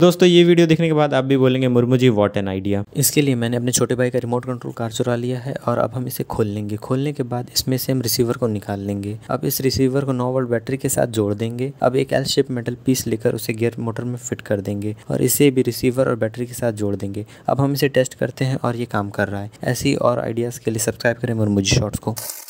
दोस्तों ये वीडियो देखने के बाद आप भी बोलेंगे Murmu ji what an idea. इसके लिए मैंने अपने छोटे भाई का रिमोट कंट्रोल कार चुरा लिया है और अब हम इसे खोल लेंगे। खोलने के बाद इसमें से हम रिसीवर को निकाल लेंगे। अब इस रिसीवर को 9 वोल्ट बैटरी के साथ जोड़ देंगे। अब एक एल शेप मेटल पीस लेकर उसे गियर मोटर में फिट कर देंगे और इसे भी रिसीवर और बैटरी के साथ जोड़ देंगे। अब हम इसे टेस्ट करते हैं और ये काम कर रहा है। ऐसी और आइडियाज़ के लिए सब्सक्राइब करें मुर्मू जी शॉर्ट्स को।